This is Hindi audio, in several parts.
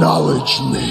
Acknowledge me.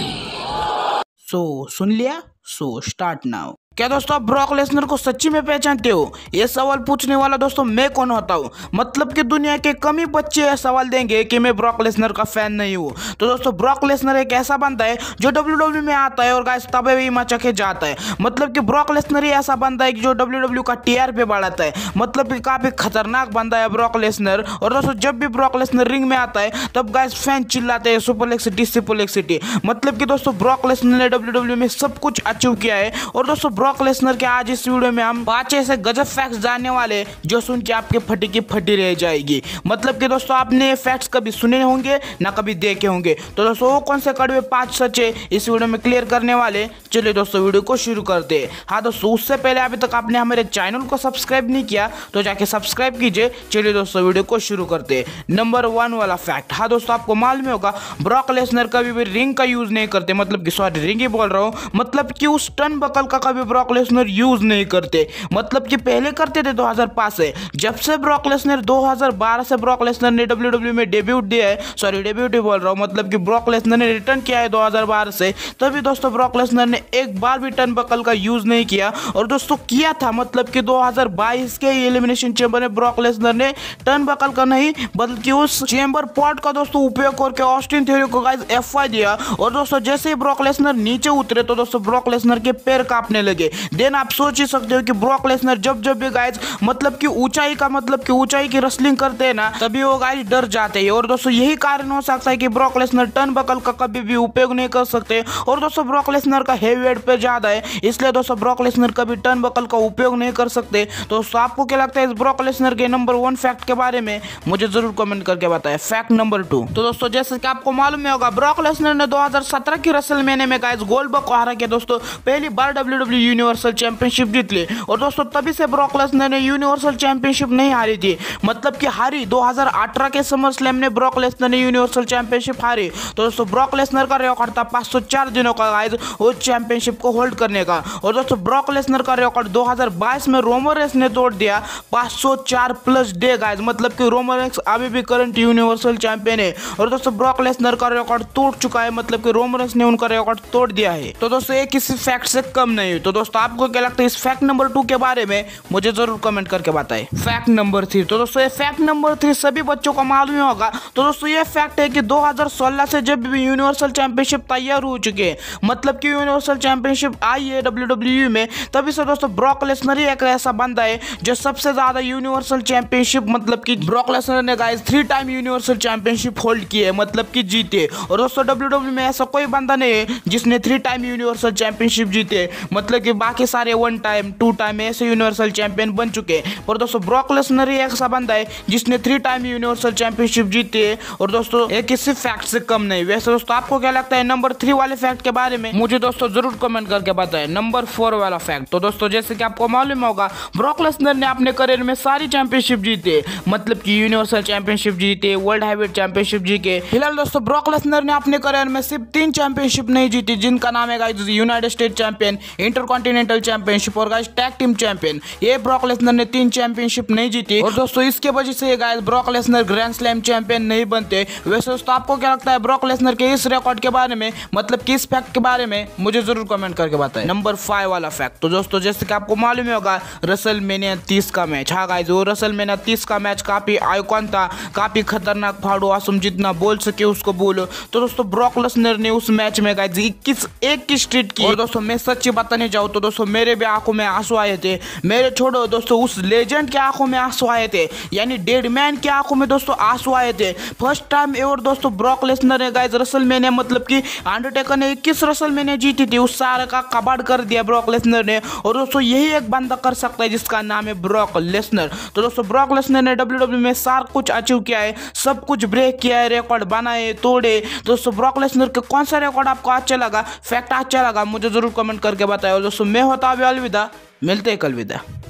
सुन लिया। Start now. क्या दोस्तों आप ब्रॉक लेसनर को सच्ची में पहचानते हो? ये सवाल पूछने वाला दोस्तों मैं कौन होता हूँ? मतलब कि दुनिया के कम ही बच्चे यह सवाल देंगे कि मैं ब्रॉक लेसनर का फैन नहीं हूँ। तो दोस्तों ब्रॉक लेसनर एक ऐसा बंदा है जो WWE में आता है और गाइस तबे भी मचा के जाता है। मतलब कि ब्रॉक लेसनर ही ऐसा बंदा है जो WWE का TRP बढ़ाता है। मतलब कि काफी खतरनाक बंदा है ब्रॉक लेसनर। और दोस्तों जब भी ब्रॉक लेसनर रिंग में आता है तब गाइस फैन चिल्लाते हैं सुपरलेक्स सिटी सुपरलेक्स सिटी। मतलब कि दोस्तों ब्रॉक लेसनर ने WWE में सब कुछ अचीव किया है। और दोस्तों ब्रॉक लेसनर के आज इस वीडियो में हम 5 ऐसे गजब फैक्ट्स जानने वाले जो सुन के आपके फटी की फटी रह जाएगी। मतलब कि दोस्तों आपने ये फैक्ट्स कभी सुने होंगे ना कभी देखे होंगे। तो दोस्तों वो कौन से कड़वे 5 सच है इस वीडियो में क्लियर करने वाले। चलिए दोस्तों वीडियो को शुरू करते हैं। हाँ दोस्तों उससे पहले अभी तक आपने हमारे चैनल को सब्सक्राइब नहीं किया तो जाके सब्सक्राइब कीजिए। चलिए दोस्तों वीडियो को शुरू करते हैं। नंबर 1 वाला फैक्ट। हाँ दोस्तों आपको मालूम होगा ब्रॉक लेसनर कभी भी रिंग का यूज नहीं करते। मतलब कि सॉरी रिंग ही बोल रहा हूँ। मतलब कि उस टर्न बकल का कभी ब्रॉक लेसनर यूज नहीं करते। मतलब कि पहले करते थे 2005 से। जब से ब्रॉक लेसनर 2012 से ब्रॉक लेसनर ने WWE में डेब्यूट दिया है, सॉरी डेब्यूट ही बोल रहा हूँ, मतलब कि ब्रॉक लेसनर ने रिटर्न किया है 2012 से, तभी दोस्तों ब्रॉक लेसनर ने एक बार भी टर्न बकल का यूज नहीं किया। और दोस्तों किया था मतलब कि 2022 के एलिमिनेशन चैंबर में ब्रॉक लेसनर ने टर्न बकल का नहीं बल्कि उस चैंबर पॉट का दोस्तों उपयोग करके ऑस्टिन थ्योरी को गाइस FY दिया। और दोस्तों जैसे ही ब्रॉक लेसनर नीचे उतरे तो दोस्तों ब्रॉक लेसनर के पैर कांपने लगे। देन आप सोच ही सकते हो कि ब्रॉक लेसनर जब भी गाइस मतलब कि ऊंचाई का मतलब कि ऊंचाई की रेसलिंग करते हैं ना तभी वो गाइस डर जाते हैं। और दोस्तों यही कारण हो सकता है कि ब्रॉक लेसनर टर्न बकल का कभी भी उपयोग नहीं कर सकते। और दोस्तों ब्रॉक लेसनर का हेवी वेट पे ज्यादा है इसलिए दोस्तों ब्रॉक लेसनर कभी टर्न बकल का उपयोग नहीं कर सकते। तो दोस्तों आपको क्या लगता है इस ब्रॉक लेसनर के नंबर 1 फैक्ट के बारे में? मुझे जरूर कमेंट करके बताएं। Fact number 2। तो दोस्तों जैसे कि आपको मालूम होगा ब्रॉक लेसनर ने 2017 की रेसलमेनिया में गाइस गोल्डबर्ग को हरा के दोस्तों पहली बार WWE यूनिवर्सल चैंपियनशिप जीत ली। और दोस्तों तभी से ब्रॉक लेसनर ने यूनिवर्सल चैंपियनशिप नहीं हारी थी। मतलब कि हारी 2018 के समर स्लैम ने ब्रॉक लेसनर ने यूनिवर्सल चैंपियनशिप हारी। तो दोस्तों ब्रॉक लेसनर का रिकॉर्ड था 504 दिनों का गाइस उस चैंपियनशिप को होल्ड करने का। और दोस्तों ब्रॉक लेसनर का रिकॉर्ड 2022 में रोमन रेंस ने तोड़ दिया 504 प्लस डे गाइस। मतलब कि रोमन रेंस अभी भी करंट यूनिवर्सल चैंपियन है। और दोस्तों ब्रॉक लेसनर का रिकॉर्ड तोड़ चुका है। मतलब कि रोमन रेंस ने उनका रिकॉर्ड तोड़ दिया है। तो दोस्तों ये किसी फैक्ट से कम नहीं। तो दोस्तों आपको क्या लगता है इस फैक्ट नंबर 2 के बारे में? मुझे जरूर कमेंट करके बताएं। Fact number 3। तो दोस्तों ये फैक्ट नंबर 3 सभी बच्चों को मालूम होगा। तो दोस्तों ये फैक्ट है कि 2016 से जब भी यूनिवर्सल चैंपियनशिप तैयार हो चुके हैं, मतलब कि यूनिवर्सल चैंपियनशिप आई है WWE में, तभी से दोस्तों ब्रॉक लेसनर ही एक ऐसा बंदा है जो सबसे ज्यादा यूनिवर्सल चैंपियनशिप मतलब कि ब्रॉक लेसनर ने guys 3 time Universal Championship hold की है, मतलब कि जीते। और दोस्तों WWE में ऐसा कोई बंदा नहीं है जिसने 3 टाइम यूनिवर्सल चैंपियनशिप जीते। मतलब कि बाकी सारे 1 टाइम 2 टाइम ऐसे यूनिवर्सल चैंपियन बन चुके हैं। और दोस्तों ब्रॉक लेसनर ही एक ऐसा बंदा है जिसने 3 टाइम यूनिवर्सल चैंपियनशिप जीती है। और दोस्तों ये किसी फैक्ट से कम नहीं। वैसे दोस्तों आपको क्या लगता है नंबर 3 वाले फैक्ट के बारे में? मुझे दोस्तों जरूर कमेंट करके बताएं। नंबर 4 वाला फैक्ट। तो दोस्तों जैसे कि आपको मालूम होगा ब्रॉक लेसनर ने अपने करियर में सारी चैंपियनशिप जीते। मतलब कि यूनिवर्सल चैंपियनशिप जीते, वर्ल्ड हैवीवेट चैंपियनशिप जीते। फिलहाल दोस्तों ब्रॉक लेसनर ने अपने करियर में सिर्फ 3 चैंपियनशिप नहीं जीती जिनका नाम है guys United State champion, Intercontinental Championship और गाइस टैग टीम चैंपियन। ये ब्रॉक लेसनर ने 3 चैंपियनशिप नहीं जीती। और दोस्तों इसके वजह से guys Brock Lesnar grand slam champion नहीं बनते। वैसे दोस्तों आपको क्या लगता है ब्रॉक लेसनर के इस रिकॉर्ड के बारे में? मतलब कि इस फैक्ट के बारे में? मुझे जरूर कमेंट करके बताएं। नंबर 5 वाला फैक्ट। तो दोस्तों जैसे कि आपको मालूम होगा रेसलमेनिया 30 का मैच। हाँ गाइस वो रेसलमेनिया 30 का मैच काफी आइकॉन था, काफी खतरनाक फाड़ो आसम जितना बोल सके उसको बोलो। तो दोस्तों ब्रॉक लेसनर ने उस मैच में गाइस 21 स्ट्रीट की। और दोस्तों मैं सच्ची बताने जाऊँ तो दोस्तों मेरे भी आंखों में आंसू आए थे। मेरे छोड़ो दोस्तों उस लेजेंड के आंखों में आंसू आए थे, यानी डेड मैन की आंखों में दोस्तों आंसू आए थे। फर्स्ट टाइम एवर दोस्तों ब्रॉक लेसनर ने गाइस रेसलमेनिया मतलब कि अंडरटेकर ने 21 रेसलमेनिया जीती थी, उस सारे का कबाड़ कर दिया ब्रॉक लेसनर ने। और दोस्तों यही एक बंदा कर सकता है जिसका नाम है ब्रॉक लेसनर। तो दोस्तों ब्रॉक लेसनर ने WWE में सारा कुछ अचीव किया है, सब कुछ ब्रेक किया है, रिकॉर्ड बनाए तोड़े। दोस्तों ब्रॉक लेसनर के कौन सा रिकॉर्ड आपको अच्छा लगा, फैक्ट अच्छा लगा, मुझे जरूर कमेंट करके बताएं। और दोस्तों मैं होता हूं अलविदा, मिलते हैं कल विदा।